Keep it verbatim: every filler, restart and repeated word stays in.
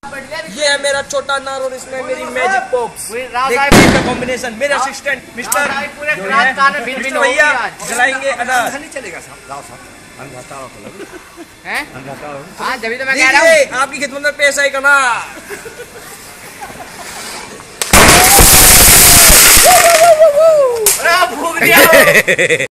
ये है मेरा छोटा अनार और इसमें मेरी मैजिक पॉप्स का कॉम्बिनेशन। मेरे असिस्टेंट मिस्टर मिस्टर भैया जलाएंगे अनार। नहीं चलेगा साहब, लाओ साहब हैं? हाँ जब तो मैं कह रहा हूँ आपकी खिदमत में पेश आएगा ना।